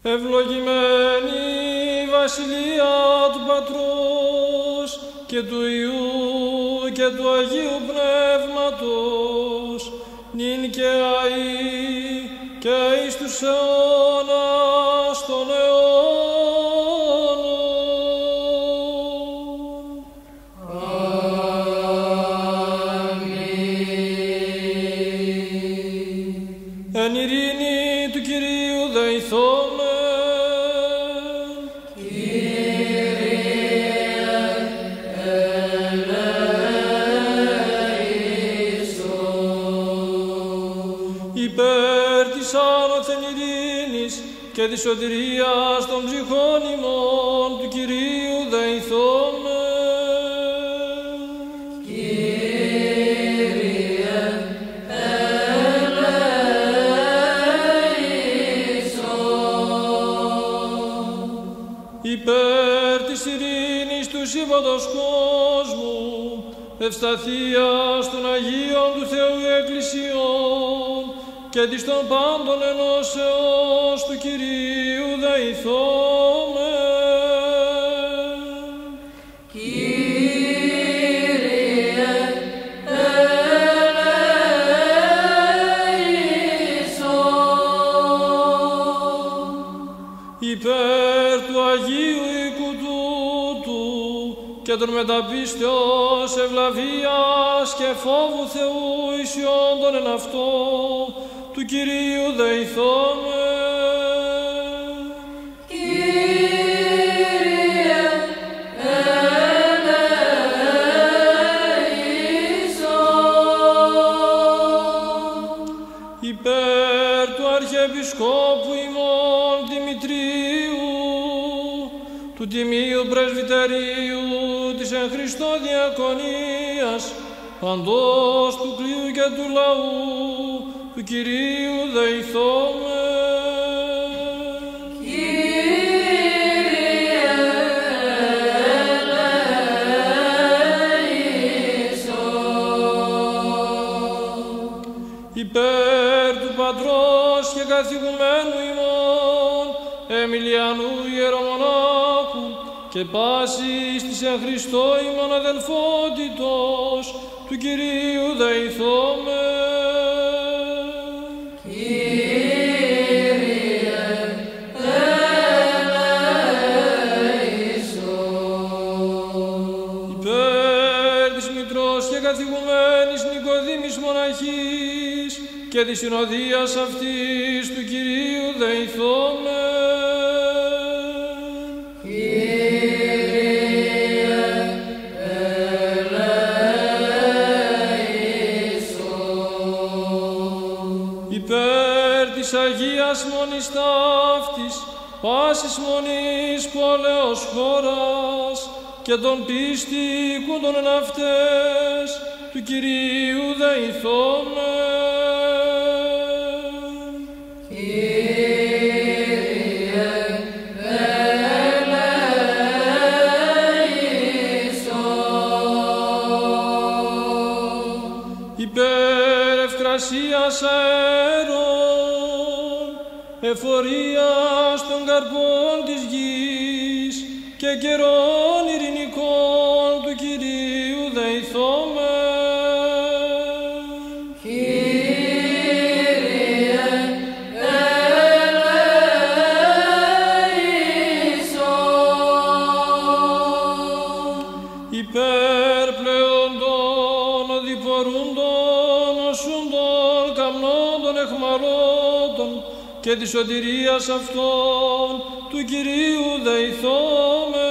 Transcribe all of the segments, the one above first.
Ευλογημένη η Βασιλεία του Πατρός και του Υιού και του Αγίου Πνεύματος, νυν και αεί και εις τους αιώνας των αιώνων. Εν ειρήνη του Κυρίου δεηθόμεν. Υπέρ της άνωθεν ειρήνης και της σωτηρίας των ψυχών ημών του Κυρίου δεηθόμεν. Υπέρ της ειρήνης του σύμπαντος κόσμου, ευσταθίας των Αγίων του Θεού Εκκλησιών και της των πάντων ενώσεως του Κυρίου δεηθόμεν. Υπέρ του Αγίου οίκου τούτου και των μεταπίστεως ευλαβίας και φόβου Θεού ισιόντων εν αυτό του Κυρίου δεηθόμεν. Υπέρ του Αρχιεπισκόπου ημών Δημητρίου, του Τιμίου Πρεσβυτερίου της εν Χριστώ Διακονίας, παντός του κλείου και του λαού του Κυρίου δεηθόμεν. Υπέρ του Πατρός και καθηγουμένου ημών Εμιλιανού Ιερομονάχου και πάσης της εν Χριστώ ημών αδελφότητος του Κυρίου δεηθόμεν. Υπέρ της Μητρός και καθηγουμένης Νικοδήμης μοναχής και της συνοδείας αυτής του Κυρίου δεηθόμεν. Υπέρ της Αγίας Μονής ταύτης, πάσης μονής πόλεως χώρας και των πίστικων εν αυτές του Κυρίου δεηθόμεν. Υπέρ ευκρασίας αέρων, εφορίας των καρπών της γης και καιρών ειρηνικών του Κυρίου δεηθόμεν. Υπέρ πλέον των οδηπορούντων, οσούντων, καμνόντων, εχμαλώτων και της σωτηρίας αυτών του Κυρίου δεηθόμεν.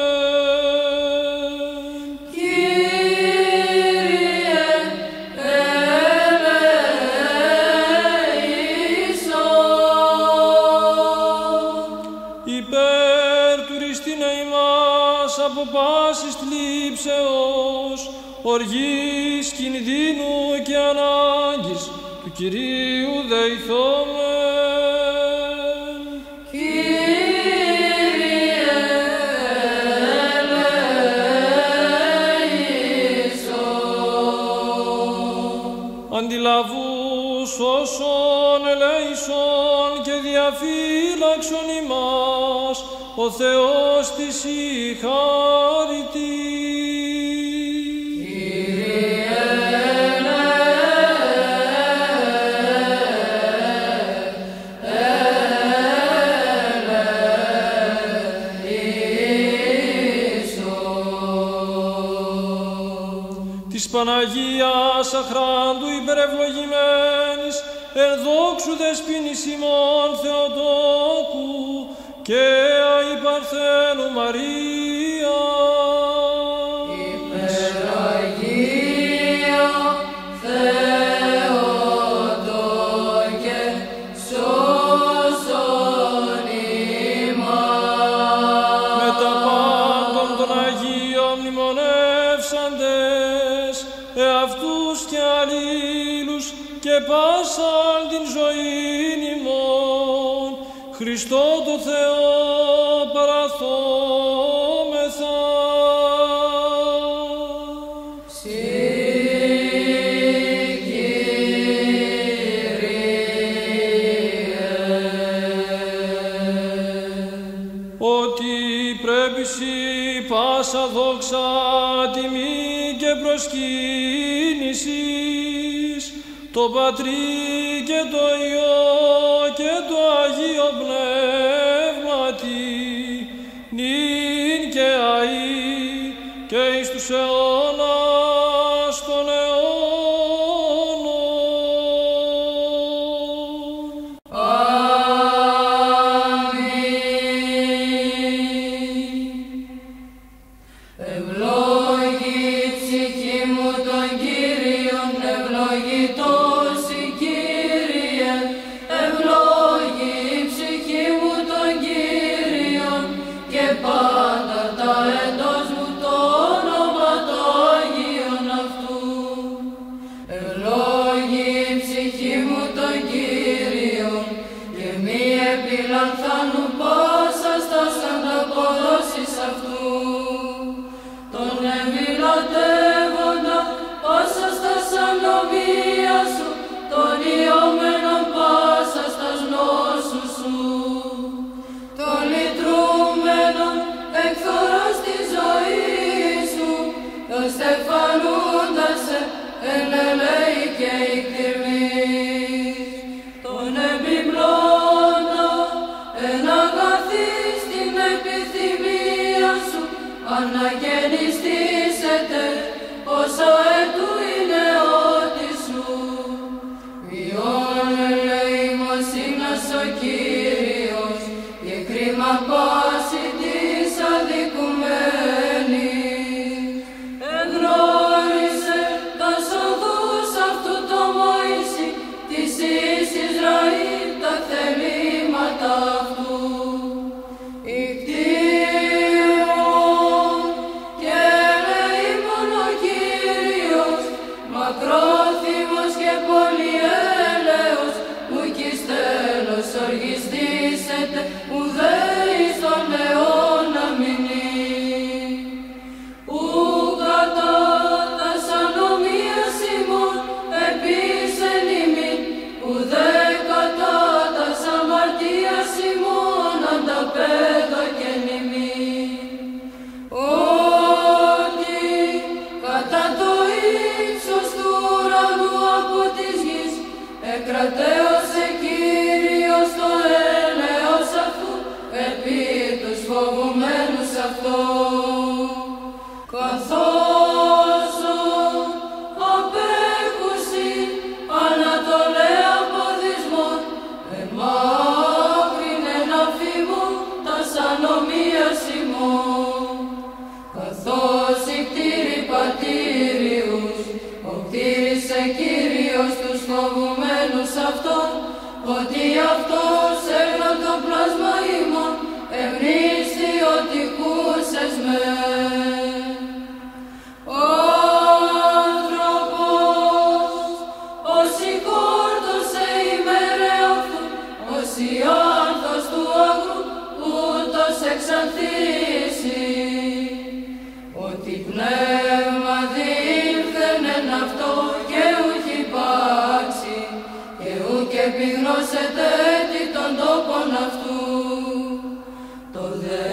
Υπέρ του ρηστίνε ημάς από πάσης θλίψεως, οργής, κινδύνου και ανάγκης του Κυρίου δεηθόμεν. Αντιλαβούς όσων ελέησον και διαφύλαξον ημάς, ο Θεός της η χάρητη. Παναγίας αχράντου υπερευλογημένης, εν δόξου δεσποίνης ημών Θεοτόκου και αη Παρθένου Μαρία. Υπεραγία Θεοτόκε, σώσον ημάς. Με τα πάντων των Αγίων μνημονεύσαντες, εαυτούς και αλλήλους και πάσαν την ζωήν ημών, Χριστό το Θεό παραθόμεθα. Συ Κύριε. Ότι πρέπει σοι πάσα δόξα, τιμή και προσκύνησης, το Πατρί και το Υιό και το Αγίο Πνεύματι, νυν και αεί και εις τους αιώνας των αιώνων. Αμήν. Ευλόγη ψυχή μου τον Κύριον, ευλογητός η Κύριε. Ευλόγη ψυχή μου τον Κύριον και πάντα τα εντός μου το όνομα το Άγιον αυτού. Ευλόγη ψυχή μου τον Κύριον και μη επιλανθάνου πάσα στας ανταποδόσεις αυτού. Τον ευηλατεύοντα πάσα στας ανομία σου, τον ιωμένον πάσα στας νόσου σου. Τον λυτρούμενον εκθοράς τη ζωή σου, τον στεφανούντα σε εν ελέη και εκτιρμής. Τον επιπλώντα εν αγαθή στην επιθυμία σου, αναγεννηστήσετε όσα έτου είναι ό,τι σου. Βιών ελεημοσύνας ο Κύριος και κρίμα πάση της αδικουμένης. Εγνώρισε τας οδούς αυτού το Μωυσή, της εις Ισραήλ τα θελήματα αυτού. Ικτήρων και ελεήμων ο Κύριος, μακρόθυμος και πολυέλεος, ουκ εις τέλος οργιστήσετε, ουδέ εις τον αιώνα μηνύ. Ου κατά τας ανομίας ημών επίσεν ημίν, ουδέ κατά τας αμαρτίας ημών ανταπέδωκεν ημίν. Ότι κατά το ύψος του ουρανού από της γης εκρατέωσε Κύριος το έλεος αυτού επί τους φοβουμένους αυτό. Καθώς απέχουσι ανατολέ αποδισμών, εμάκρυνεν αφήμων τας ανομίας ημών. Καθώς οι κτήροι πατήριους, οκτήρισε Κύριος τους φοβουμένους αυτών, ότι αυτός έγναν το πλάσμα ημών, ευνίστη ότι κούσες με. Ο άνθρωπος, όσοι κόρτωσε ημέρε αυτού, όσοι άνθος του αγρού, ούτως εξανθήσει. Ότι πνεύμα διήλθεν εν αυτό και ούκ υπάρξει, και ούκ επιγνώσετε τι των τόπων αυτού. Το δε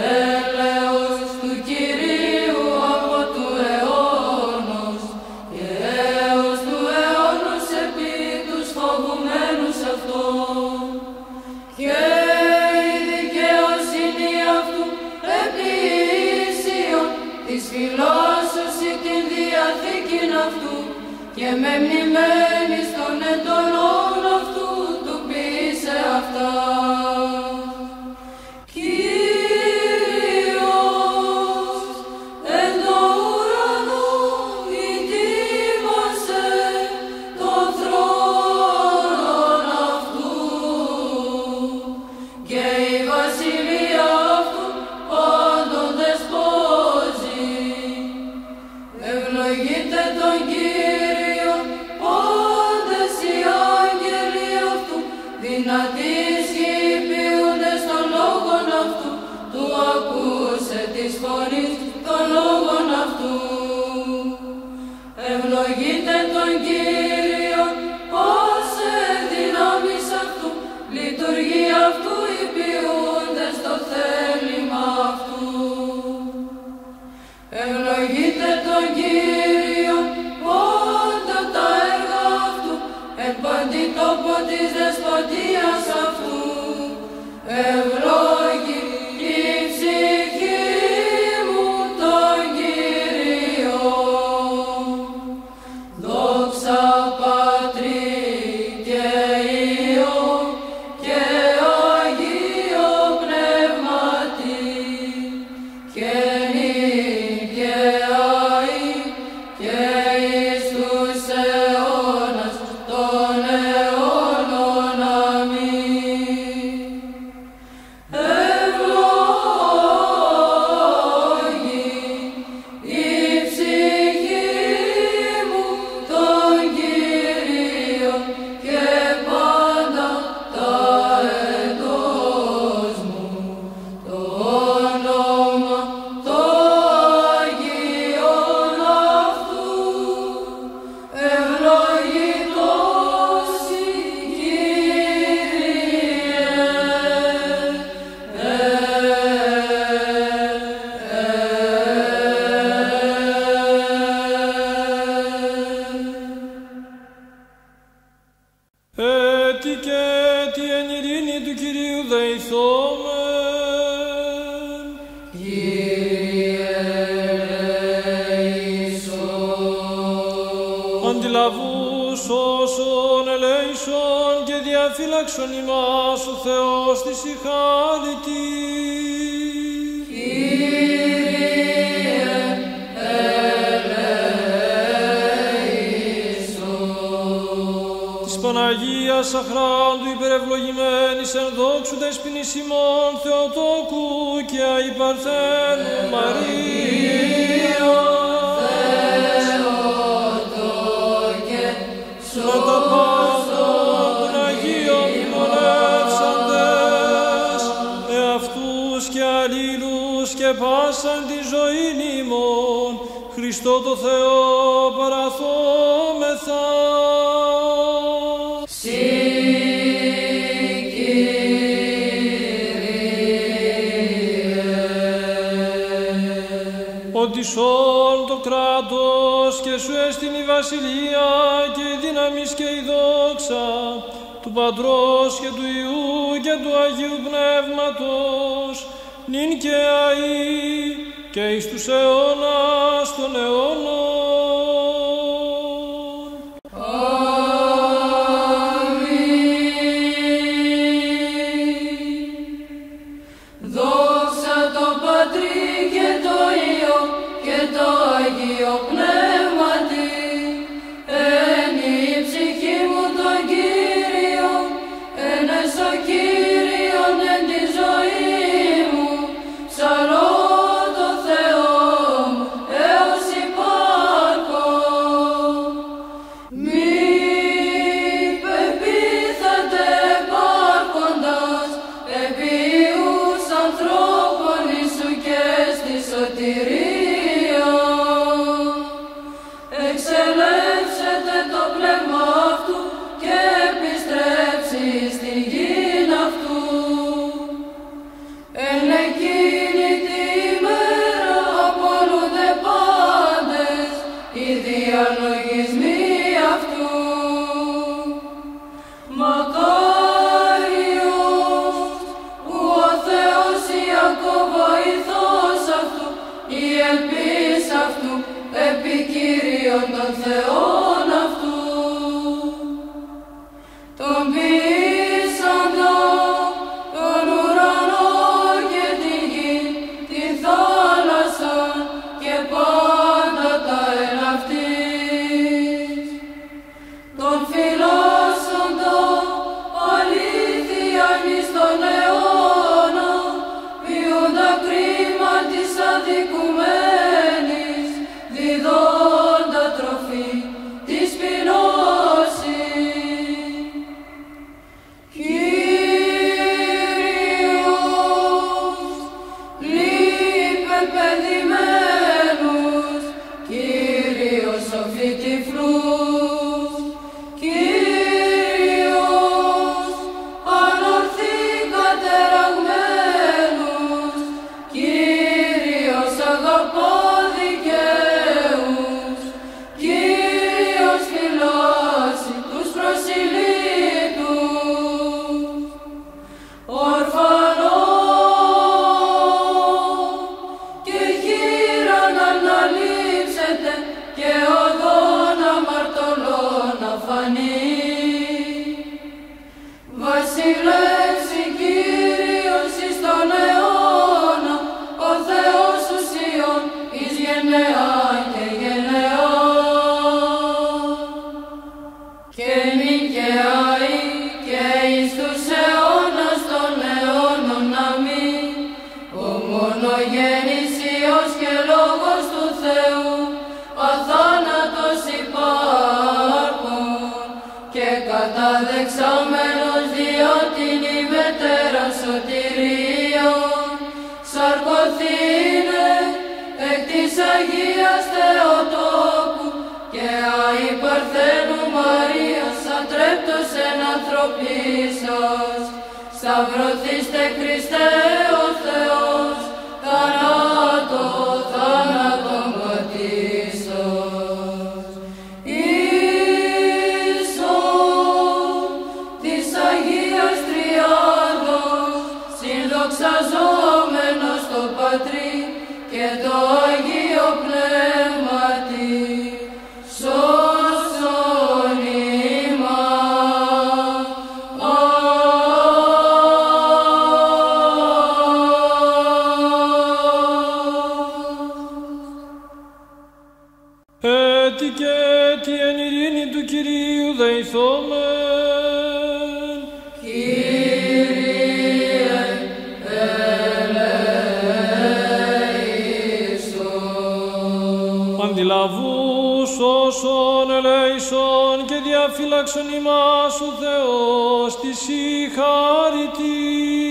λαβούς όσων ελέησον και διαφύλαξον ημάς ο Θεός της η χάρητη. Παναγίας αχράντου υπερευλογημένης εν δόξου δεσποινής ημών Θεοτόκου και αϊπαρθένου Μαρία. Θεοτόκε, με τα πάντα των Αγίων μνημονεύσαντες, εαυτούς και αλλήλους και πάσαν τη ζωήν ημών, Χριστό το Θεό παραθόμεθα. Ότι σών το κράτος και σου έστειν η βασιλεία και η δύναμις και η δόξα του Πατρός και του Υιού και του Αγίου Πνεύματος νυν και αεί και εις τους αιώνας των αιώνων. Καταδεξαμένος δια την ημετέρα σωτηρίων, σαρκωθήνε εκ της Αγίας Θεοτόκου και αϊπαρθένου Μαρίας ατρέπτος εν ανθρωπίσας, σταυρωθήστε Χριστέ ο Θεός, θάνατον πατήσας. Συνδοξαζόμενος το Πατρί και το Αγίο Πνεύματι, σώσον διδάξον ημάς ο Θεός της η χάρητη.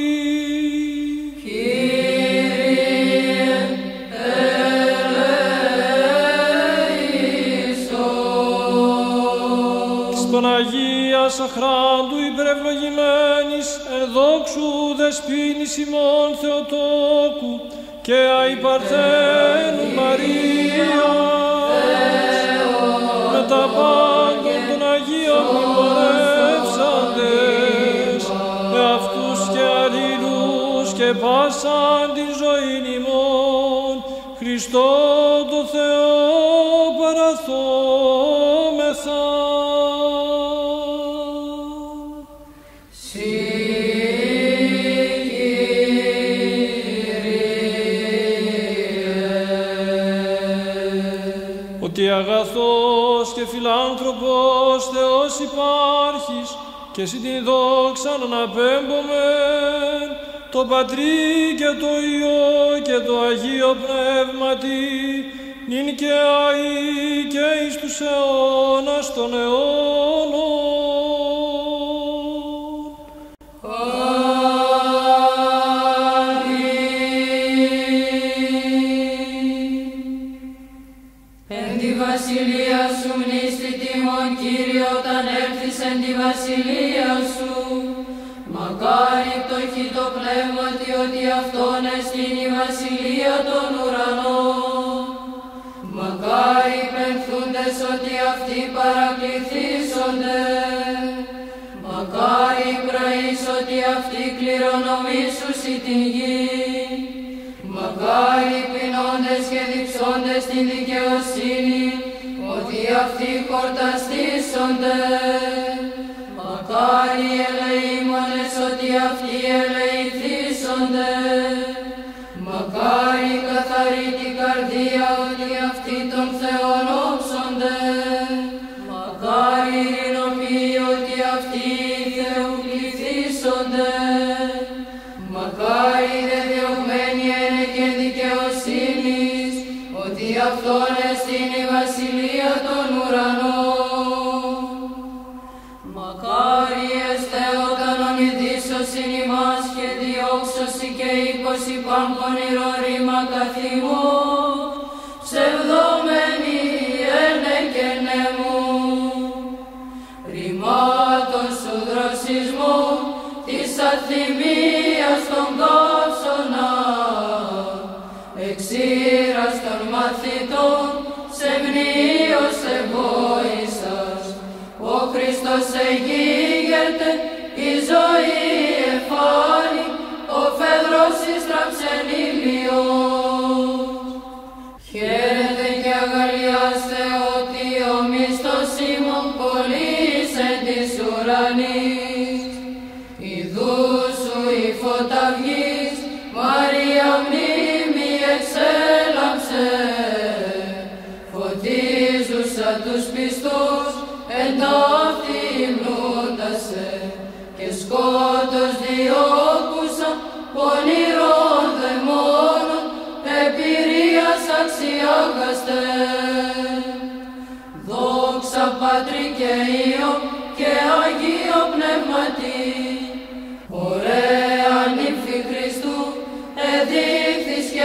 Παναγίας αχράντου υπερευλογημένης εν δόξου δεσποίνης ημών Θεοτόκου και αϊπαρθένου Μαρίας με τα πάντων των Αγίων μνημονεύσαντες εαυτούς και αλλήλους και πάσαν την ζωήν ημών Χριστό το Θεό παραθόμεθα. Ότι αγαθός και φιλάνθρωπος Θεός υπάρχεις και εσύ την δόξα να αναπέμπομεν το Πατρί και το Υιό και το Αγίο Πνεύματι νυν και αεί και εις τους αιώνας των αιώνων. Βασιλεία σου μνήστη τιμών, Κύριε, όταν έλθεις εν τη βασιλεία σου. Μακάρι πτωχή το πνεύματι, ότι αυτόν εστίν η βασιλεία των ουρανών. Μακάρι πενθούντες, ότι αυτοί παρακληθήσονται. Μακάρι πραείς, ότι αυτοί κληρονομήσουσι την γη. Μακάρι πεινώντες και διψώντες την δικαιοσύνη, ότι αυτοί χορταστήσονται. Μακάρι ελεήμονες, ότι αυτοί ελεηθήσονται. Μακάρι καθαρή την καρδία, ότι αυτοί των Θεών όψονται. Μακάρι ειρηνοποιοί, ότι αυτοί Θεού πληθύσονται. Μακάρι δε διωγμένοι ένε και δικαιοσύνης, ότι αυτόν εστίν η βασιλεία των ουρανών. Μακάρι εστέ όταν ομιδήσωσιν ημάς και διώξωσι και είκοσι παν πονηρό ρήμα καθημών, ψευδόμενοι ένε και νεμού. Ρημάτων σου δροσισμού, της αθυμίας των καύσωνα, εξήρας των μαθητών, σε μνήος ευόησας. Ο Χριστός εγίγεται, η ζωή εφάνει, ο Φέδρος ειστράψεν ηλιός. Χαίρετε και αγαλιάστε, ότι ο μισθός ημών πολλής εν της ουρανής. Ιδού σου η φωταυγής, Μαρία μνήμη εξέλαμψε, φωτίζουσα τους πιστούς, εν ταύτη υμνούντασε, και σκότος διώκουσα, πονηρών δαιμόνων, επηρείας αξιάγαστε. Δόξα Πατρί και Υιό και Αγίο Πνεύματι, ωραία νύμφη Χριστού, εδείχθης και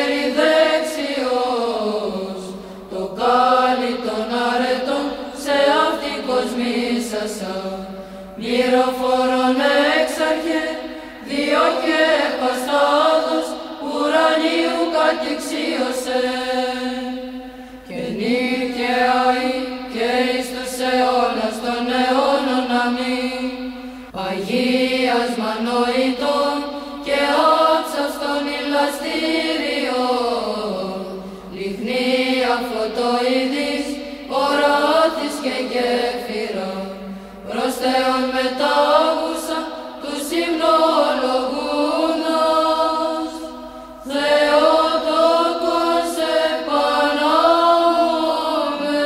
περιδέξιος, το κάλλι των αρετών σε αυτή κοσμήσασα. Μυροφόρον εξαρχέ, δύο και παστάδος, ουρανίου κατηξίωσε. Και νύχε αεί και εις τους αιώνας των αιώνων αμήν. Αγίασμα νοητών και άψαυστον ηλαστήριον, λιχνία φωτοειδής, οράτης και γέφυρα, προς Θεόν μετάγουσα τους υμνολογούντας, Θεοτόκος επανάμεν.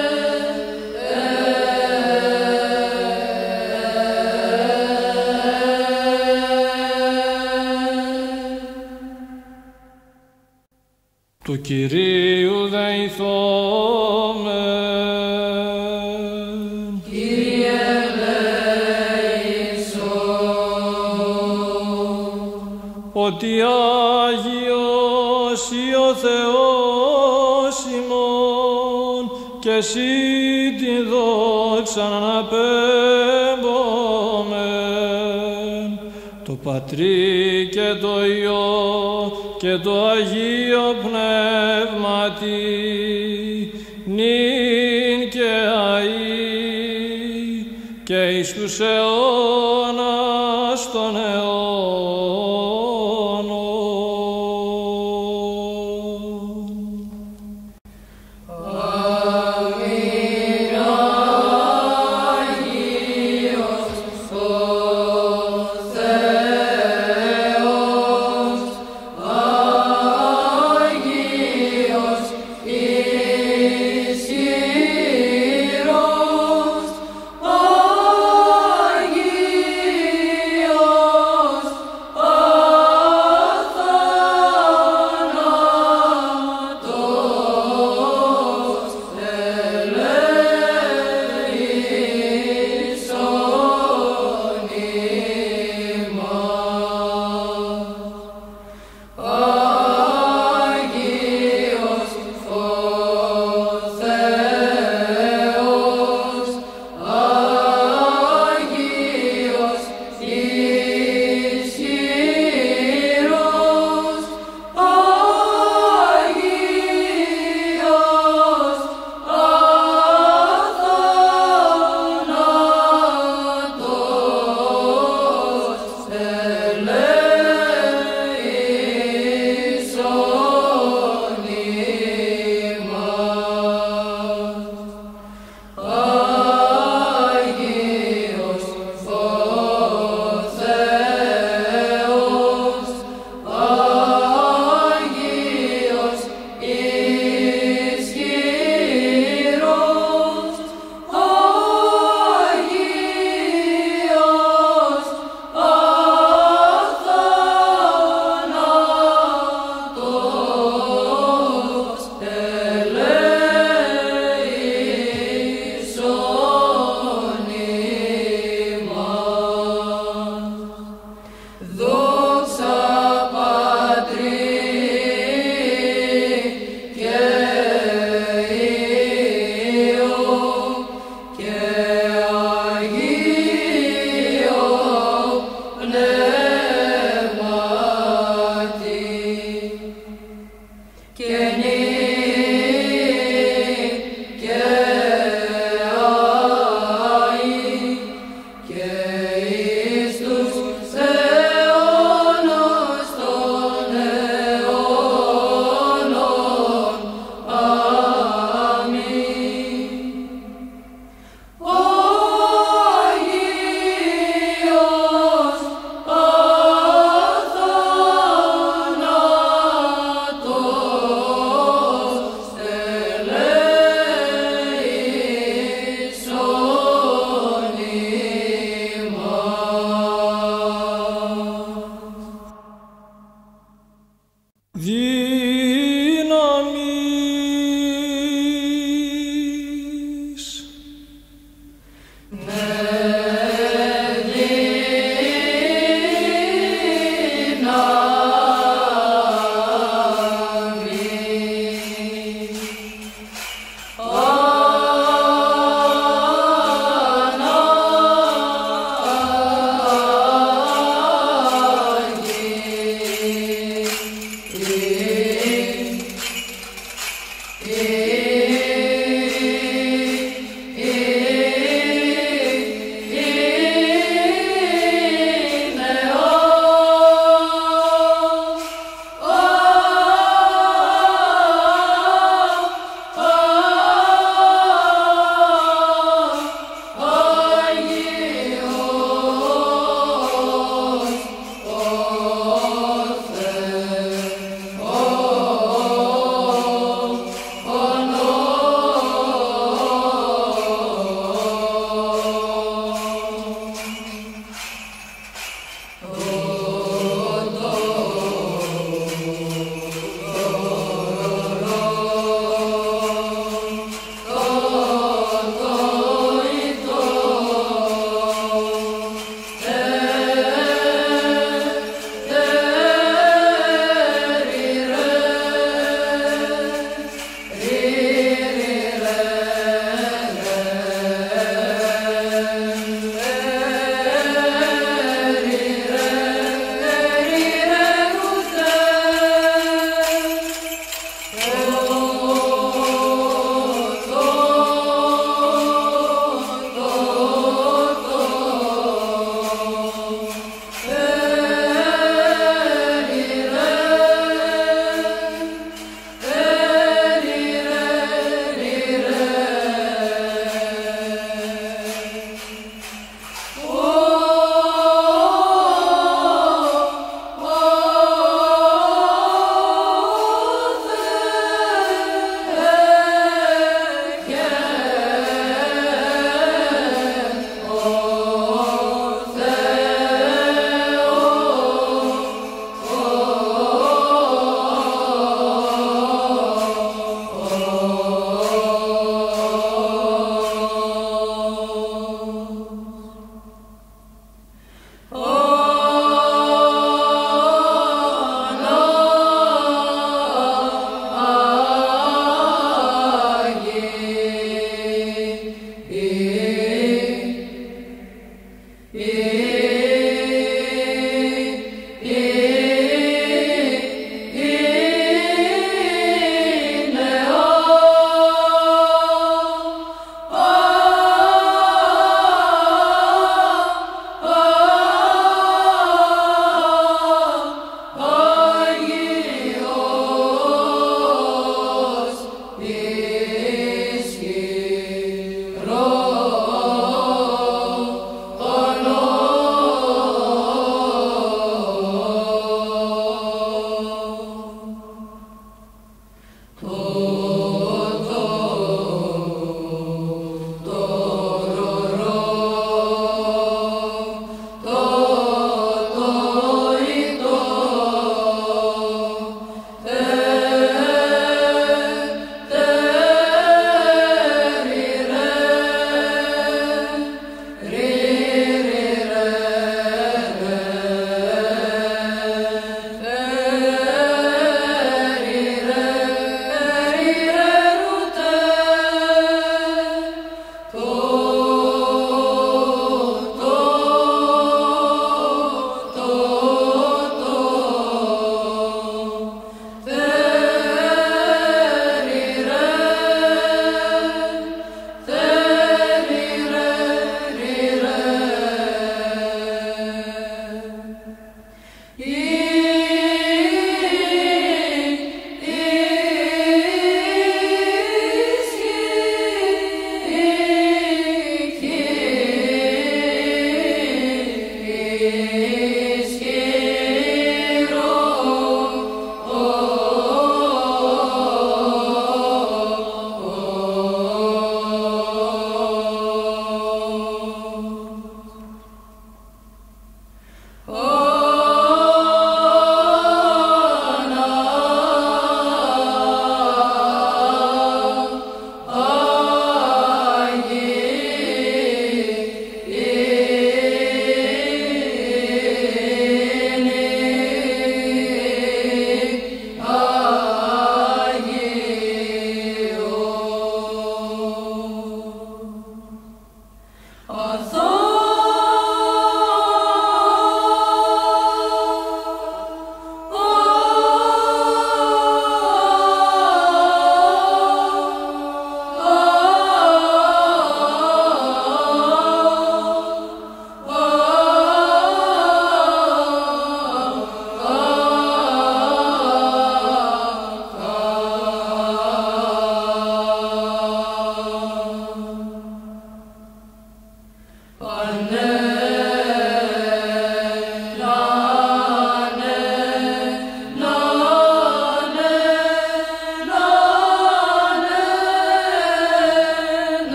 Του Κυρίου δεηθόμεν. Κύριε ότι Άγιος ή ο Θεός ημών και εσύ την δόξα να αναπέμπομεν, το Πατρί και το Υιό και το Αγίο Πνεύματι, νυν και αεί και εις τους αιώνας των αιώνων.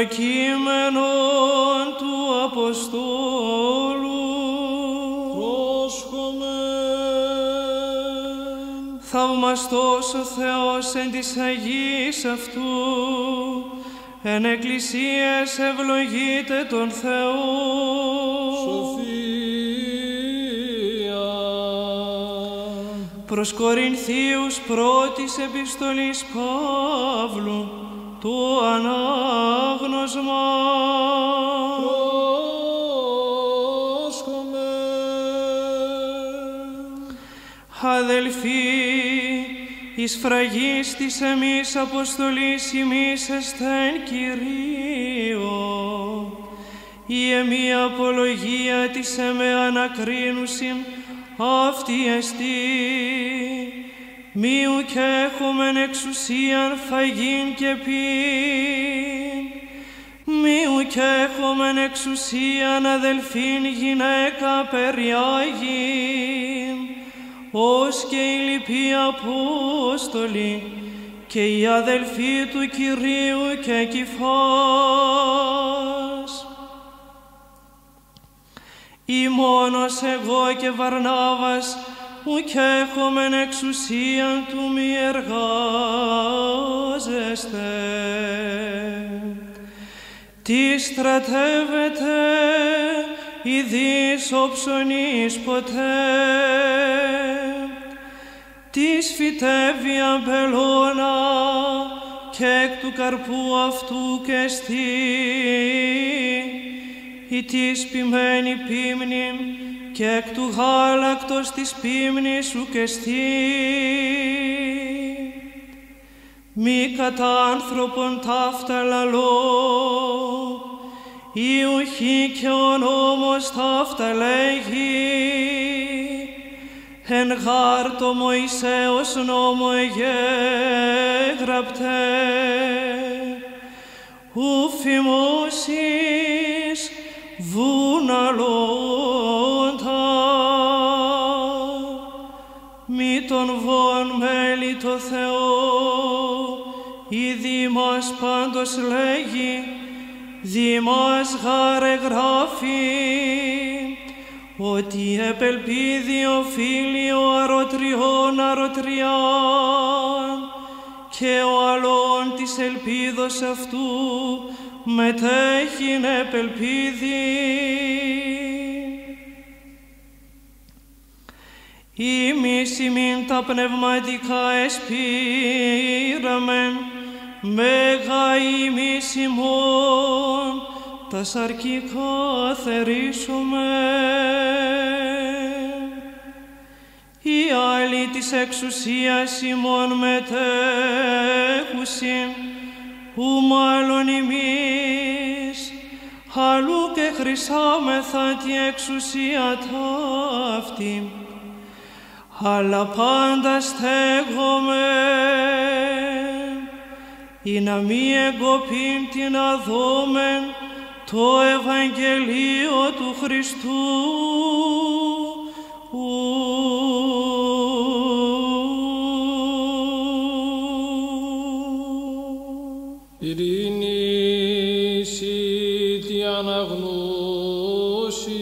κείμενον του Αποστόλου. Πρόσχομεν. Θαυμαστός ο Θεός εν της Αγίας αυτού, εν εκκλησίες ευλογείτε τον Θεό. Σοφία. Προς Κορινθίους πρώτης επιστολής Παύλου, το ανάγνωσμα. Αδελφοί, εις φραγής της εμείς αποστολής ημείς εστέν Κυρίω, η εμή απολογία της εμέ ανακρίνουσιν αυτή εστί, μη ουκ έχομεν εξουσίαν φαγήν και πίν, μη ουκ έχομεν εξουσίαν αδελφήν γυναίκα περιάγην, ως και οι λοιποί Απόστολοι και οι αδελφοί του Κυρίου και Κηφάς. Ή μόνος εγώ και Βαρνάβας ουκ έχομεν εξουσίαν του μη εργάζεστε. Τι στρατεύεται ουδείς όψωνης ποτέ, τις φυτεύει αμπελώνα και εκ του καρπού αυτού και στή, ή της ποιμένη πίμνην και εκ του γάλακτος της πίμνης σου και στή. Μη κατά άνθρωπον ταύτα λαλώ, ή ουχή και ο νόμος ταύτα λέγει, εν γάρτο Μωυσέως νόμο εγέγραπτε, ου φημώσεις βουναλώντα. Μη τον βον μέλη το Θεό, ήδη μας πάντως λέγει, δι' μας γάρε γράφει, ότι επελπίδει ο φίλιο αρωτριών αρωτριάν, και ο αλλόν της ελπίδος αυτού μετέχειν επελπίδει. Ημείς ημίν τα πνευματικά εσπείραμεν, μέγα ημείς ημών τα σαρκικά θερίσομεν. Οι άλλοι της εξουσίας ημών μετέχουσιν, ου μάλλον ημείς, αλλού και χρυσάμεθα τη εξουσία ταύτη, αλλά πάντα στέγομεν, ή να μη εγκοπήν την αδόμεν το Ευαγγελίο του Χριστού. Ειρήνη σοι τη αναγνώση.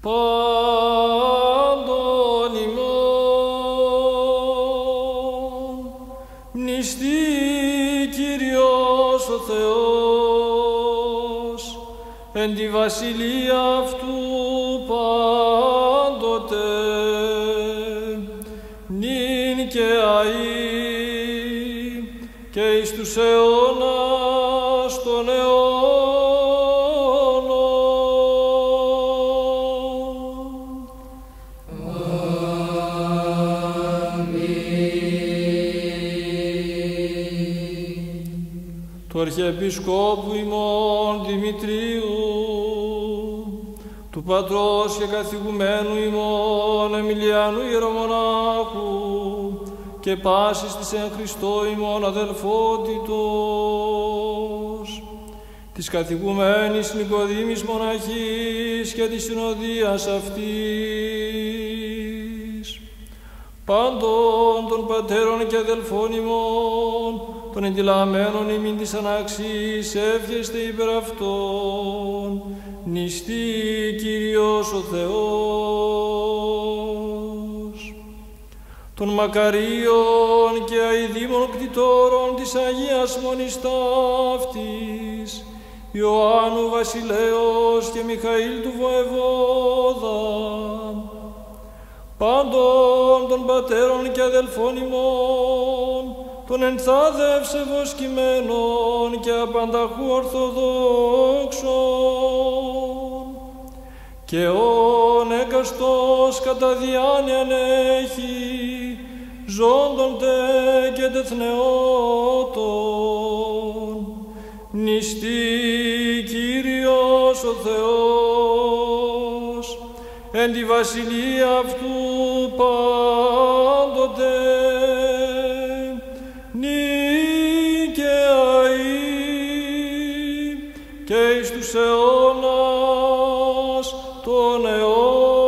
πάντων ημών. Μνηστεί Κύριος ο Θεός, εν τη βασιλεία αυτού πάντοτε, νυν και αεί, και εις τους αιώνας των αιώνων. Του Αρχιεπισκόπου ημών Δημητρίου, του Πατρός και καθηγουμένου ημών Εμιλιάνου Ιερομονάχου και πάσης της εν Χριστώ ημών αδελφότητος, της καθηγουμένης Νικοδήμης μοναχής και της συνοδείας αυτής, πάντων των πατέρων και αδελφών ημών, των εντυλαμμένων ημίν της αναξής, εύχεστε υπερ αυτών, νηστεί Κύριος ο Θεός. Των μακαρίων και αηδήμων κτητόρων της Αγίας Μονής ταύτης, Ιωάννου Βασιλέως και Μιχαήλ του Βοεβόδα, πάντων των πατέρων και αδελφών ημών, των ενθάδευσε βοσκημένων και απανταχού ορθοδόξων, και όν έκαστος κατά διάνοιαν έχει, ζώντων τε και τεθνεώτων, νηστεί Κύριος ο Θεός, εν τη βασιλεία αυτού πάντοτε, και εις τους αιώνας των αιώνων.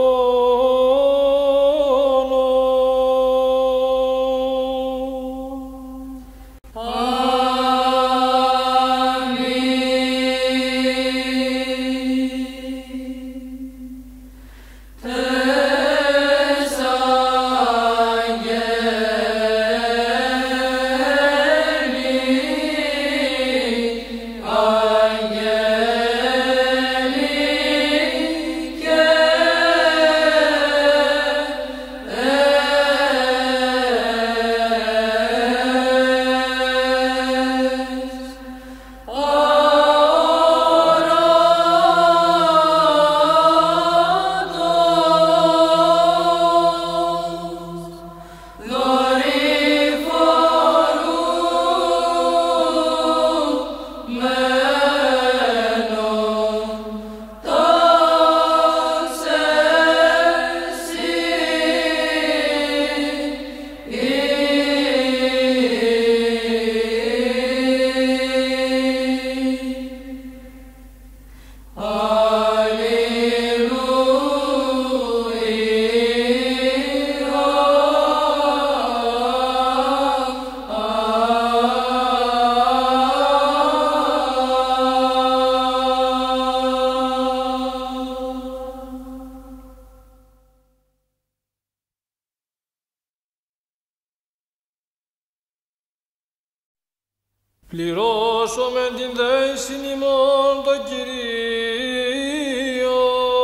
Πληρώσομεν την δέησιν ημών το Κυρίο.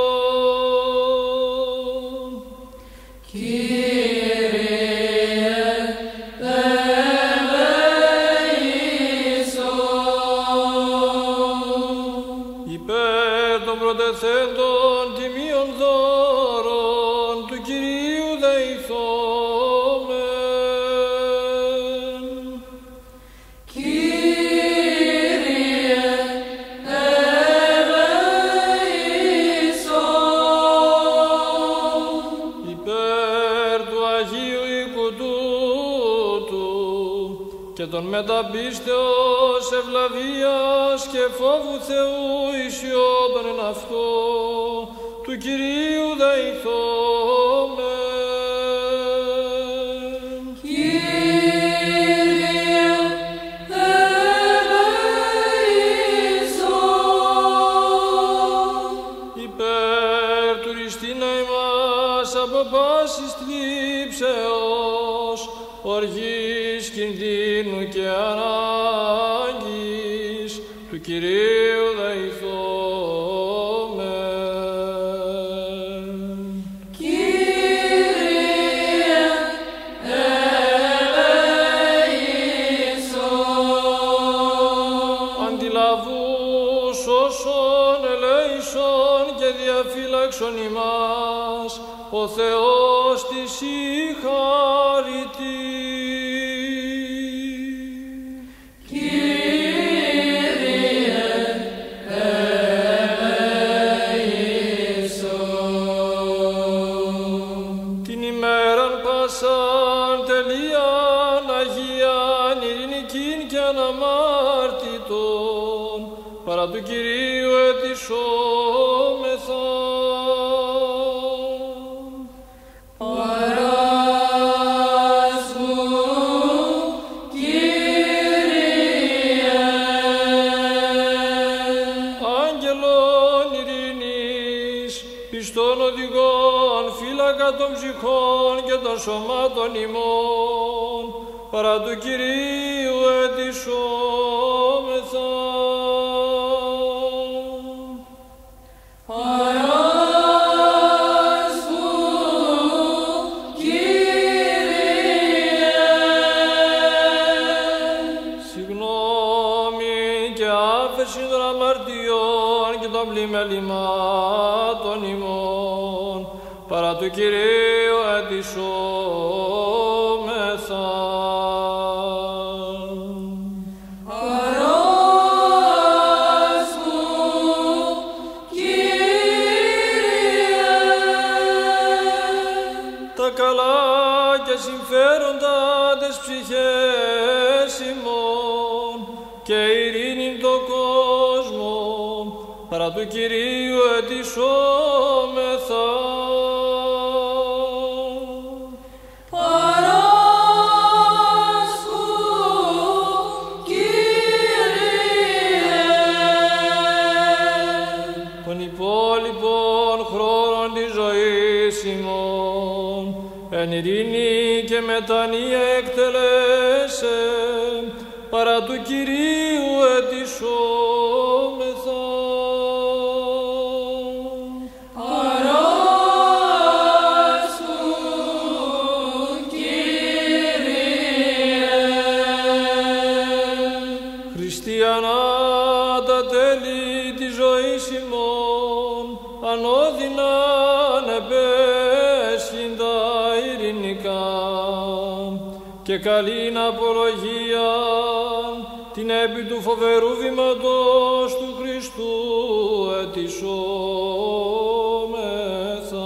Κύριε, ελέησον. Υπέρ των προτεθέντων τιμίων δώρων του Κυρίου δεηθόμεν. Και των μεταπίστεως ευλαβίας και φόβου Θεού ισιόντων εν αυτό του Κυρίου δεηθόμεν. Κύριε, ελέησον. Υπέρ του Χριστή από πάσης θλίψεως, οργής, κινδύνου και ανάγκης, του Κυρίου δεηθόμεν. Κύριε, ελέησον. Αντιλαβούς όσων ελέησον και διαφύλαξον ημάς, ο Θεός της η χαριτή. Την ημέραν πάσαν τελείαν Αγίαν ειρηνικήν και αναμάρτητον, παρά του Κυρίου ετισόμεθα. Παράς μου, Κύριε. Άγγελον ειρήνης, πιστών οδηγών, φύλακα των ψυχών και των σωμάτων ημών, παρά του Κυρίου ετισόμεθα. Παράς μου, Κύριε. Συγγνώμη και άφεση των αμαρτιών και των πλημελημάτων ημών, παρά του Κυρίου ετισόμεθα. Παράς μου, Κύριε. Τα καλά και συμφέροντα τες ψυχές ημών και ειρήνην το κόσμο, παρά του Κυρίου ετισόμεθα. Παράς μου, Κύριε. Των υπόλοιπων χρόνων της ζωής ημών, εν ειρήνη και μετανία εκτελέσε, παρά του Κυρίου ετισόμεθα. Παράς μου, Κύριε. Χριστιανά τα τέλη της ζωής ημών, ανώδυνα επέσχυντα ειρηνικά και καλήν απολογία την επί του φοβερού βήματος του Χριστού ετισόμεθα.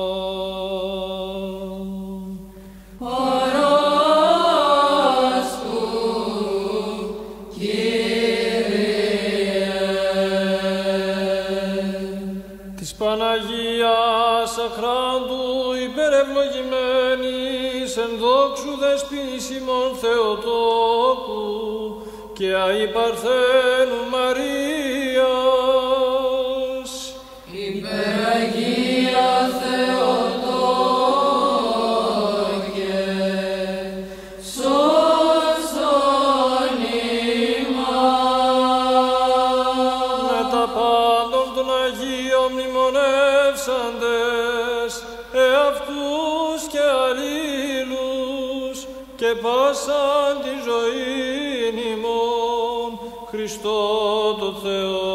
Παράς μου, Κύριε. Της Παναγίας αχράντου υπερευλογημένης εν δόξου δεσποίνης ημών Θεοτόκου και αη Παρθένου Μαρίας, Υπεραγία Θεοτόκε, σώσον ημάς. με τα πάντων των Αγίων μνημονεύσαντες εαυτούς και αλλήλους και πάσαν τη ζωήν ημών, Χριστό το Θεό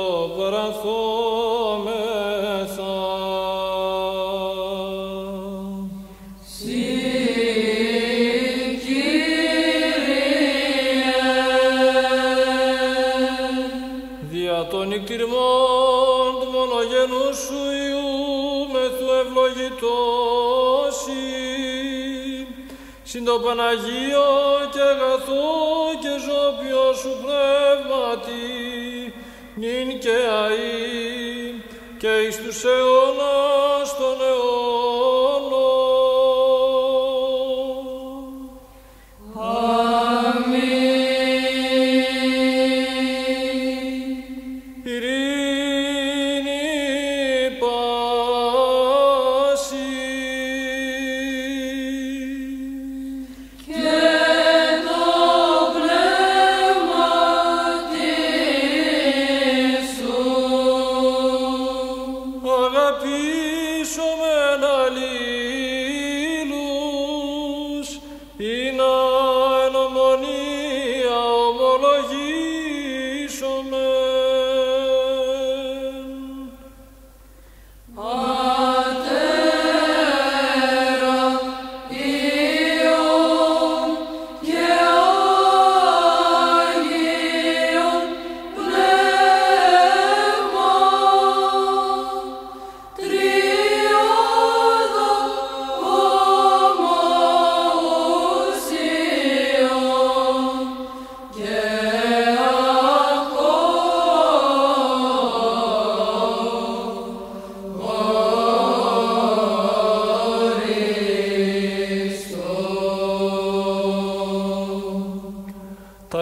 παραθόμεθα. Συ, Κύριε. Δια των νικτυρμών του μονογενού σου Υιού μεθου ευλογητώσει, συν το Παναγίο και αγαθό και ζώπιο σου πνεύματι, νυν και αεί και εις τους αιώνας των αιώνων. Αμήν. Ειρήνη πάση.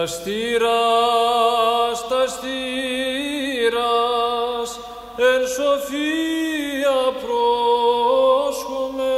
τα στήρας, εν σοφία πρόσχομαι.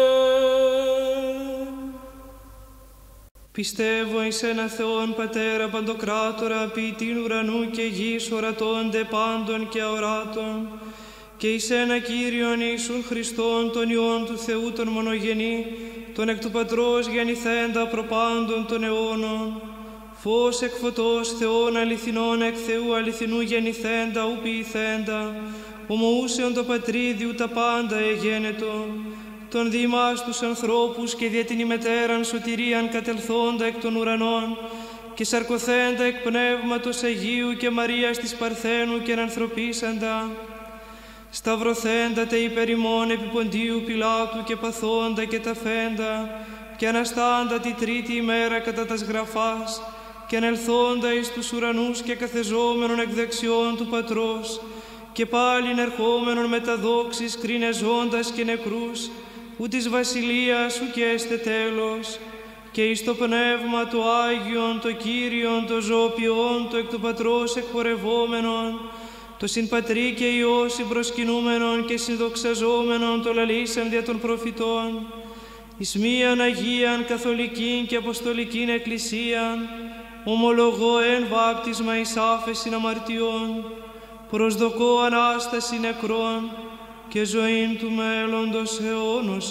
Πιστεύω εις ένα Θεόν Πατέρα Παντοκράτορα, ποιητήν ουρανού και γης, ορατώνται πάντων και αοράτων, και εις ένα Κύριον Ιησούν Χριστόν, τον Υιόν του Θεού τον μονογενή, τον εκ του Πατρός γεννηθέντα προπάντων των αιώνων, φως εκ φωτός Θεών αληθινών, εκ Θεού αληθινού γεννηθέντα, ου ποιηθέντα, ομοούσεων το Πατρίδιου τα πάντα εγένετο, τον διημάς τους ανθρώπους και δια την ημετέραν σωτηρίαν κατελθόντα εκ των ουρανών και σαρκωθέντα εκ Πνεύματος Αγίου και Μαρίας της Παρθένου και ανθρωπίσαντα, σταυρωθέντα τε υπέρ ημών επί Ποντίου Πιλάτου και παθόντα και ταφέντα και αναστάντα τη τρίτη ημέρα κατά τας γραφάς και ανελθόντα εις τους ουρανούς και καθεζόμενον εκ δεξιών του Πατρός και πάλιν ερχόμενον με τα δόξης κρίνε ζώντας και νεκρούς, ου της βασιλείας ου και έστε τέλος, και εις το Πνεύμα το Άγιον, το Κύριον, το ζωοποιόν, το εκ του Πατρός εκπορευόμενον, το συν Πατρί και Υιό συμπροσκυνούμενον και συνδοξαζόμενον το λαλήσαν δια των προφητών, εις μίαν Αγίαν Καθολικήν και Αποστολικήν Εκκλησίαν, ομολογώ εν βάπτισμα εις άφεσιν αμαρτιών, προσδοκώ Ανάσταση νεκρών και ζωήν του μέλλοντος αιώνος.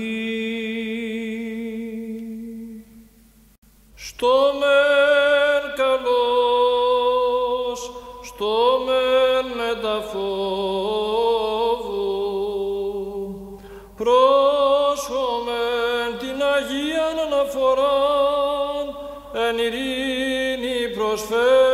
Αμήν. Στο μεν καλός, στο μεν μεταφόβου, πρόσχομεν την Αγίαν αναφοράν, εν ειρήνη προσφέρει.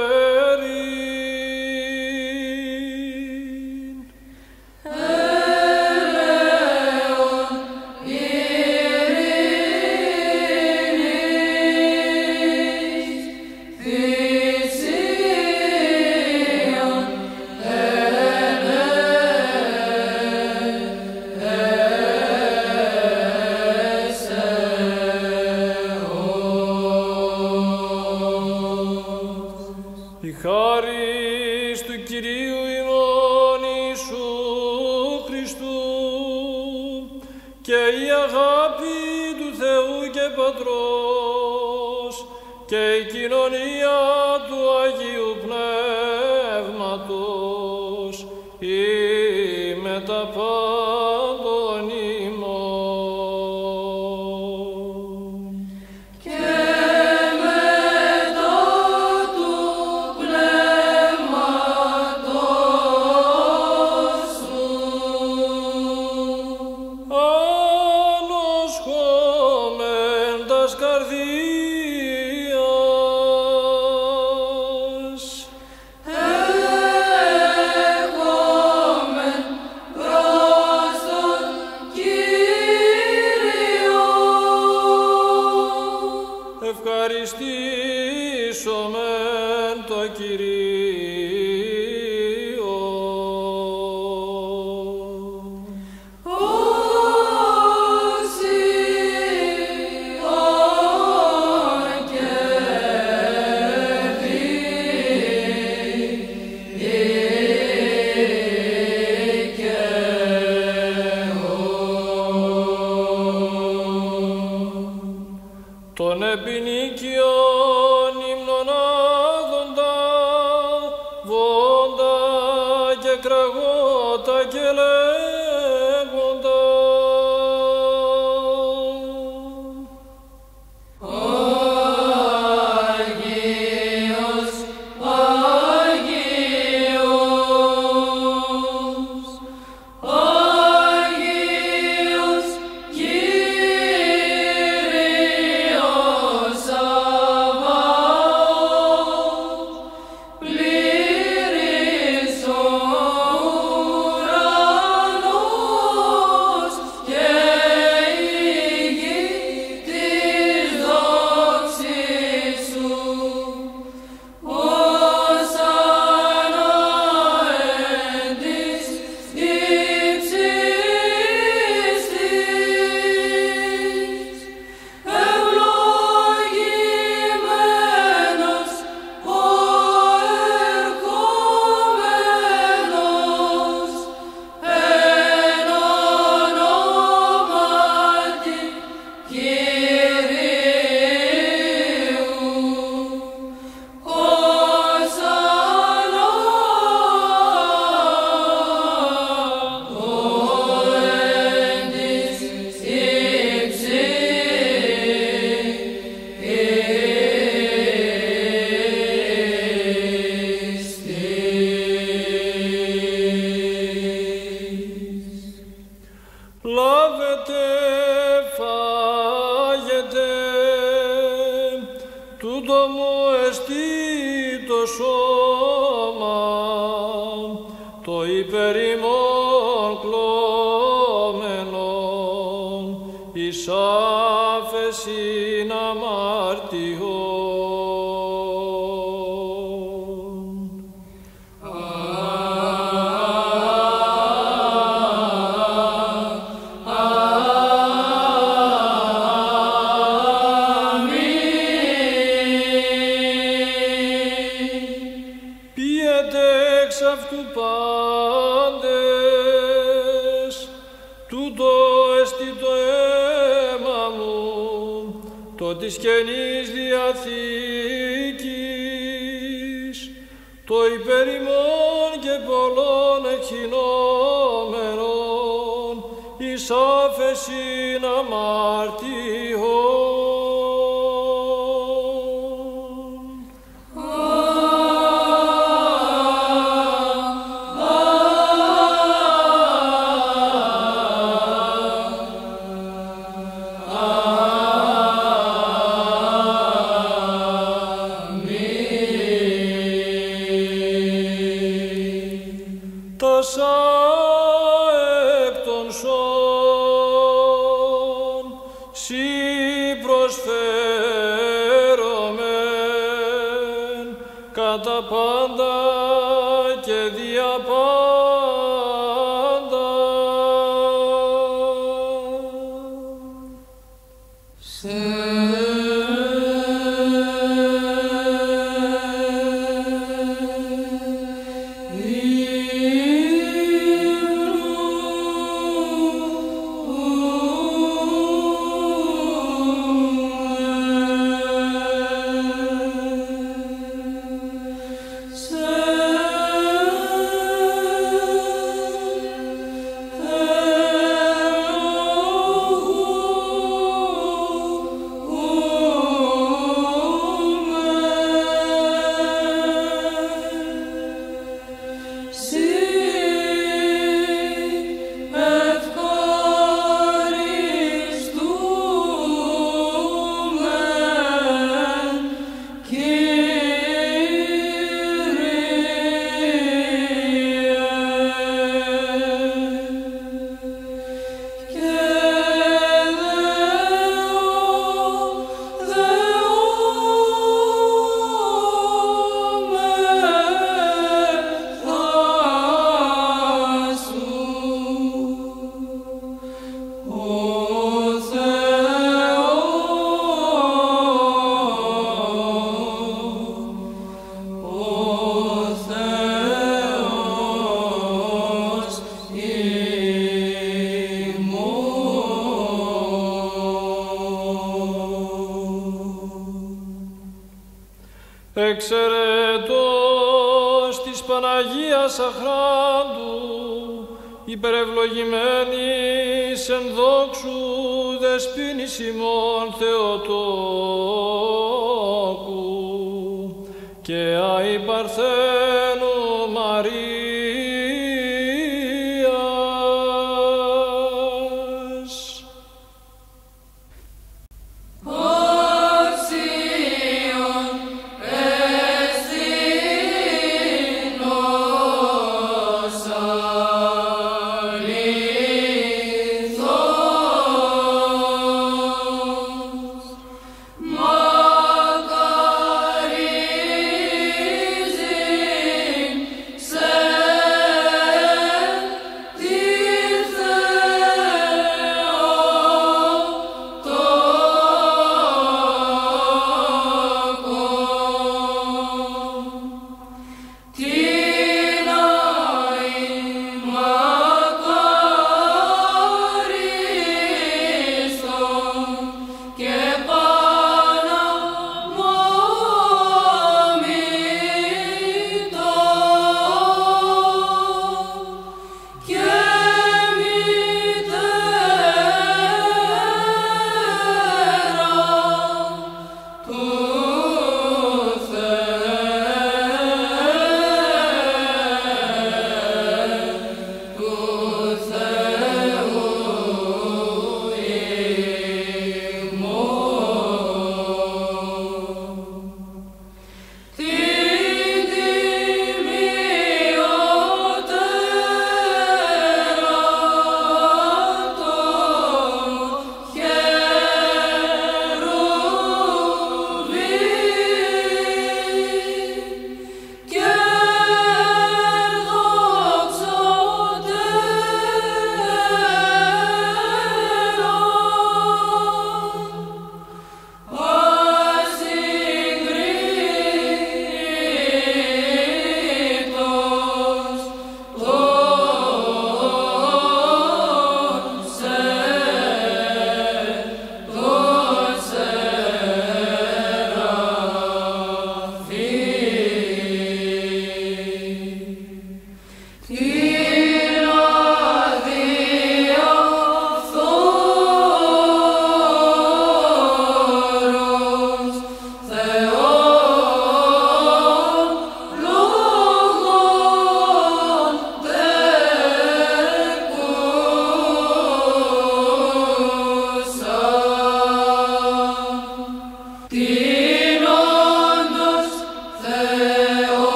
Και η κοινωνία του Αγίου Πνεύματος ή με τα πάντων ημών. Και μετά του Πνεύματος σου ανοσχόμεν τας καρδίας ευχαριστήσομεν το Κυρίο. Όσιον και δικαίων των επινίκιων υμνονάδοντα, βόντα και κραγώτα και λέγοντα. Άγιος, Άγιος, Άγιος Κύριος Σαββαώθ, πλήρης ο ουρανός υπερημών κλώμενων, εις άφεσιν αμαρτιών. Της Καινής Διαθήκης, το υπερημών και πολλών εκχυνόμενων, εις άφεσιν αμαρτιών. Εξαιρετός της Παναγίας Αχράντου, υπερευλογημένης εν δόξου δεσποίνης ημών Θεοτόκου και αη Παρθένου Μαρίας. Μακαρίζεις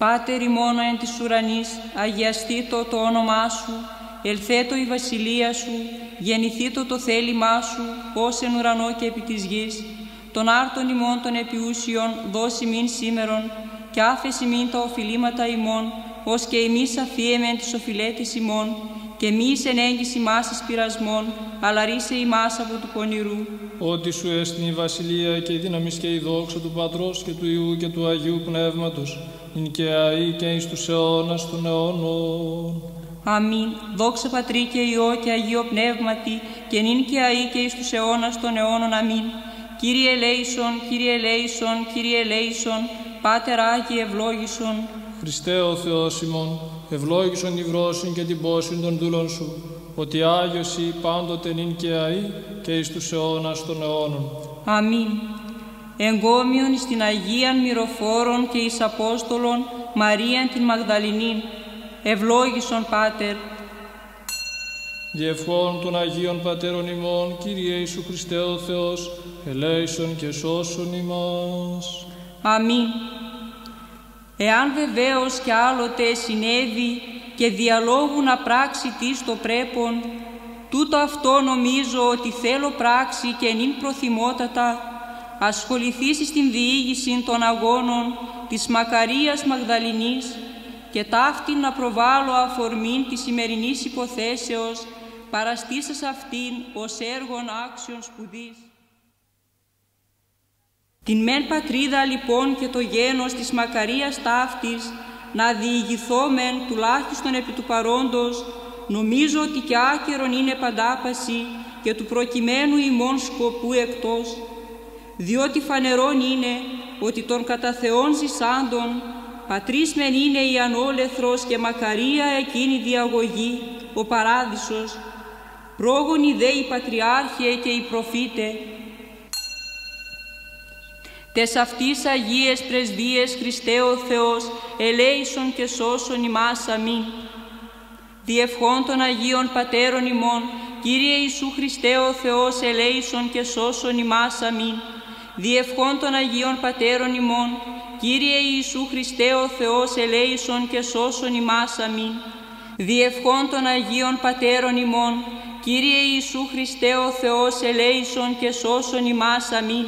Πάτερ ημών εν της ουρανής, αγιαστήτω το όνομά σου, ελθέτω η βασιλεία σου, γεννηθήτω το θέλημά σου, ως εν ουρανό και επί της γης. Τον άρτον ημών των επιούσιων δώσει μην σήμερον, και άφεση μην τα οφειλήματα ημών, ως και εμείς αφίεμεν τις οφειλέτης ημών, και μη εις ενέγγιση μας εις πειρασμών, αλλά ρίσε ημάς από του πονηρού. Ότι σου έστειν η βασιλεία και η δύναμη και η δόξα του Πατρός και του Υιού και του Αγίου Πνεύματος, ειν και αεί και εις τους αιώνας των αιώνων. Αμήν. Δόξα Πατρί και Υιό και Αγίο Πνεύματι, και νυν και αεί και εις τους αιώνας των αιώνων. Αμήν. Κύριε ελέησον, Κύριε ελέησον, Κύριε ελέησον, Πάτερ Άγιε ευλόγησον. Χριστέ ο Θεός ημών, ευλόγησον τη βρόσιν και την πόσιν των δούλων σου, ότι Άγιος ή πάντοτε νυν και αεί και εις τους αιώνας των αιώνων. Αμήν. Εγκόμιον εις την Αγίαν Μυροφόρον και εις Απόστολον Μαρίαν την Μαγδαληνήν, ευλόγησον Πάτερ. Διευχών των Αγίων Πατέρων ημών, Κύριε Ιησού Χριστέ ο Θεός, ελέησον και σώσον ημάς. Αμήν. Εάν βεβαίως κι άλλοτε συνέβη και διαλόγου να πράξει τι το πρέπον, τούτο αυτό νομίζω ότι θέλω πράξη και νυν προθυμότατα, ασχοληθήσει στην διήγηση των αγώνων της Μακαρίας Μαγδαληνής και ταύτην να προβάλλω αφορμήν της σημερινής υποθέσεως, παραστήσας αυτήν ως έργον άξιον σπουδής. Την μεν πατρίδα λοιπόν και το γένος της Μακαρίας ταύτης να διηγηθόμεν τουλάχιστον επί του παρόντος, νομίζω ότι και άκερον είναι παντάπαση και του προκειμένου ημών σκοπού εκτός, διότι φανερόν είναι ότι των κατά Θεόν ζησάντων πατρίς μεν είναι η ανόλεθρος και Μακαρία εκείνη διαγωγή, ο παράδεισος, πρόγονοι δε οι Πατριάρχε και οι Προφήτε. Τες αυτής Αγίες Πρεσβείες Χριστέ ο Θεός, ελέησον και σώσον ημάς. Αμήν. Διευχών των Αγίων Πατέρων ημών, Κύριε Ιησού Χριστέ ο Θεός, ελέησον και σώσον ημάς. Αμήν. Διευχών των Αγίων Πατέρων ημών, Κύριε Ιησού Χριστέ ο Θεός, ελέησον και σώσον ημάς. Αμήν. Διευχών των Αγίων Πατέρων ημών, Κύριε Ιησού Χριστέ ο Θεός, ελέησον και σώσον ημάς. Αμήν.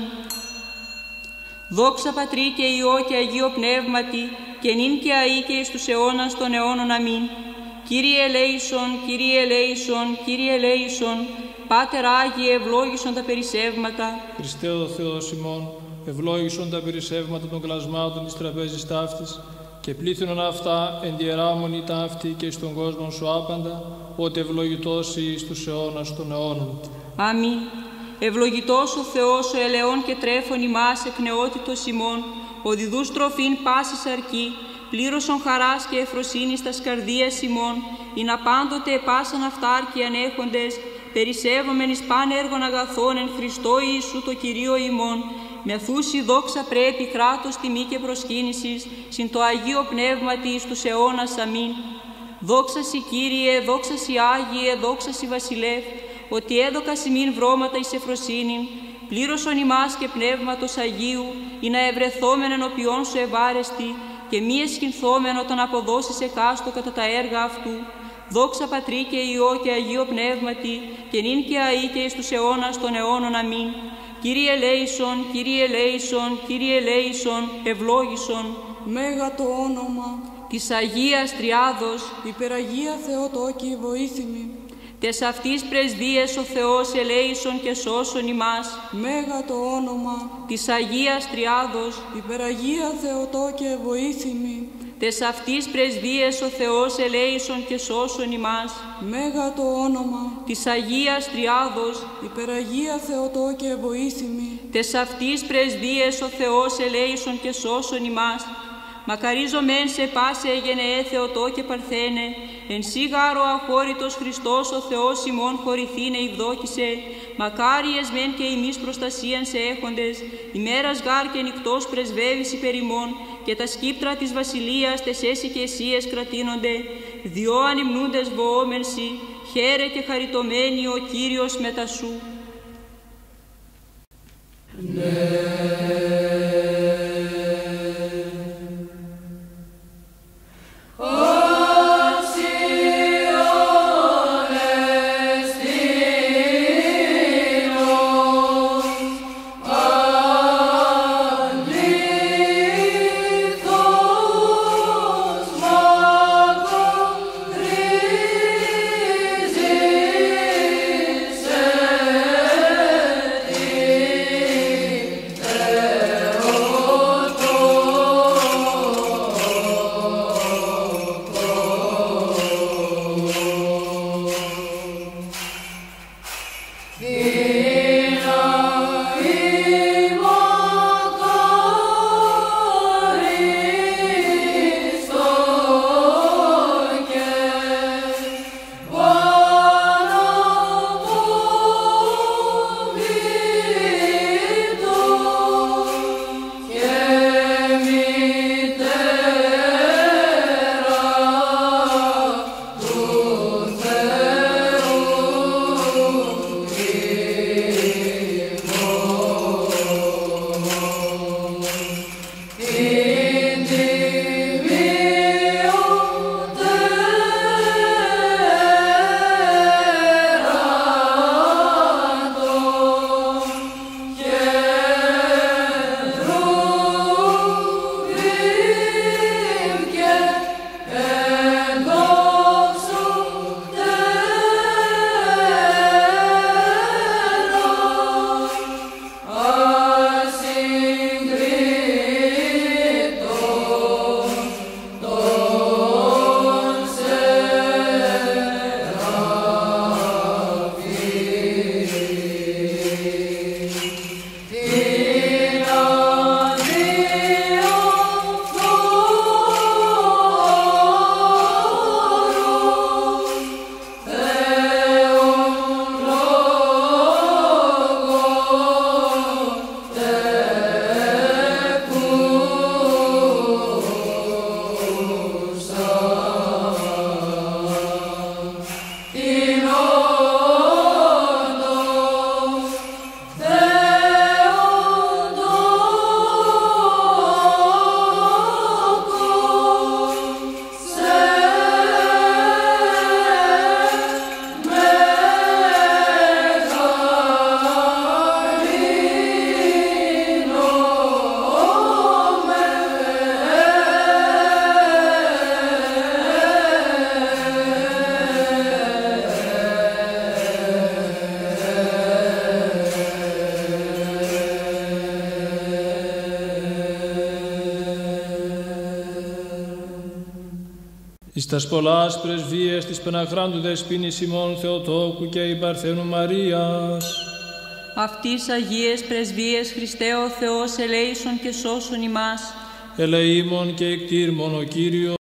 Δόξα Πατρί και Υιό και Αγίο Πνεύματι, και νυν και αεί και εις τους αιώνας των αιώνων. Αμήν. Κύριε ελέησον, Κύριε ελέησον, Κύριε ελέησον, Πάτερ Άγιε, ευλόγησον τα περισσεύματα. Χριστέ ο Θεός ημών, ευλόγησον τα περισσεύματα των κλασμάτων της τραπέζης ταύτης, και πλήθυνον αυτά εν διεράμονη ταύτη και στον κόσμο σου άπαντα, ότι ευλογητός εις τους αιώνας των αιώνων. Αμήν. Ευλογητός ο Θεός, ο ελεόν και τρέφον ημάς εκ νεότητος ημών, ο διδούς τροφήν πάσης αρκή, πλήρωσον χαράς και εφροσύνης τας καρδίας ημών, ή να πάντοτε πάσαν αυτάρκη ανέχοντες, περισσεύομεν εις παν έργων αγαθών εν Χριστώ Ιησού το Κυρίο ημών, με θούση δόξα πρέπει, κράτος, τιμή και προσκύνησης, συν το Αγίο Πνεύματι εις τους αιώνας. Αμήν. Δόξα σοι Κύριε, δόξα σοι Άγιε, δόξα σοι Βασιλεύ, ότι έδωκας ημίν βρώματα εις εφροσύνην, πλήρωσον ημάς και Πνεύματος Αγίου, ή να ευρεθόμεν ενωπιών σου ευάρεστη, και μη εσχυνθόμεν όταν αποδώσεις εκάστο κατά τα έργα αυτού. Δόξα Πατρί και Υιό και Αγίο Πνεύματι, και νυν και αεί και εις τους αιώνας των αιώνων. Αμήν. Κύριε ελέησον, Κύριε ελέησον, Κύριε ελέησον, ευλόγησον. Μέγα το όνομα της Αγίας Τριάδος, υπεραγία Θεοτόκη βοήθημη. τες αυτής πρεσβείες ο Θεός ελέησον και σώσον ημάς. Μέγα το όνομα της Αγίας Τριάδος, υπεραγία Θεοτόκε βοήθημη. τες αυτής πρεσβείες ο Θεός ελέησον και σώσον ημάς. Μέγα το όνομα της Αγίας Τριάδος, υπεραγία Θεοτόκε βοήθημη. τες αυτής πρεσβείες ο Θεός ελέησον και σώσον ημάς. Μακαρίζομεν σε πάσε γενεέ Θεοτό και Παρθένε, εν σίγαρο αχώρητος Χριστός ο Θεός ημών χωρηθήνε ευδόκησε, μακάριες μεν και ημείς προστασίαν σε έχοντες, ημέρας γάρ και νυκτός πρεσβεύεις υπερ ημών, και τα σκύπτρα της βασιλείας τες έσυ και εσίες κρατείνονται, διό ανυμνούντες βοόμεν σοι, χαίρε και χαριτωμένοι ο Κύριος μετά σου. Εις τας πολλάς πρεσβείες της Πεναχράντου Δεσποίνης ημών Θεοτόκου και η Παρθένου Μαρίας, αυτής Αγίες πρεσβείες Χριστέ ο Θεός ελέησον και σώσον ημάς. ελεήμων και εκτήρμων ο Κύριος.